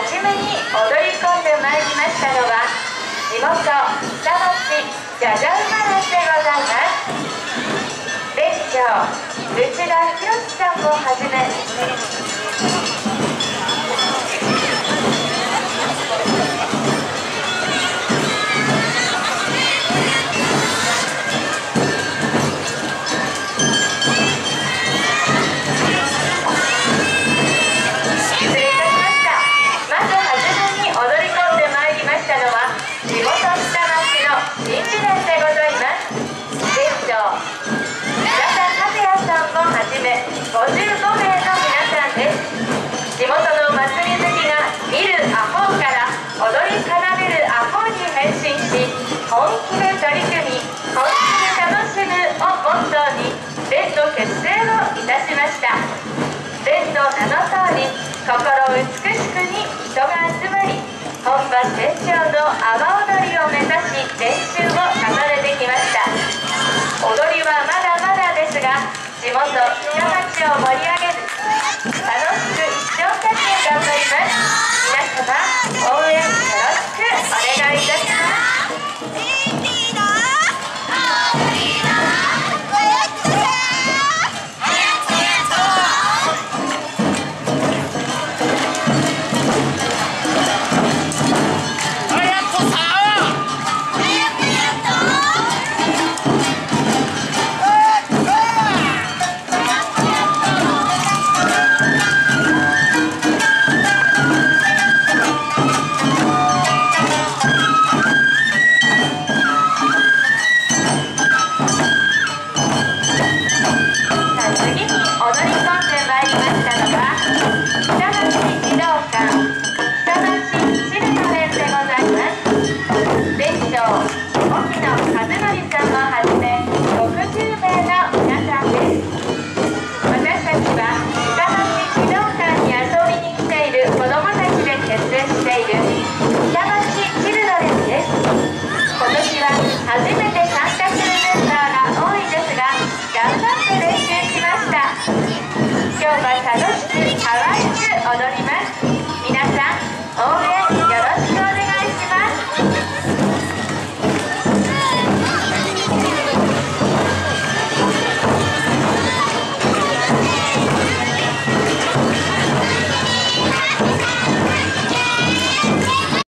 じめに踊り込んでまいりましたのは地元北町じゃじゃ馬団でございます。列長内田博さんをはじめ55名の皆さんです。地元の祭り好きが見るアホから踊り奏でるアホに変身し、本気で取り組み本気で楽しむをモットーに連の結成をいたしました。連の名の通り心美しくに人が集まり、本場成長の阿波踊りを目指し練習を重ねてきました。踊りはまだまだですが、地元北町を盛り上げる、楽しく一生懸命頑張ります。皆様応援よろしくお願いいたします。初めて参加するメンバーが多いですが、頑張って練習しました。今日は楽しく可愛く踊ります。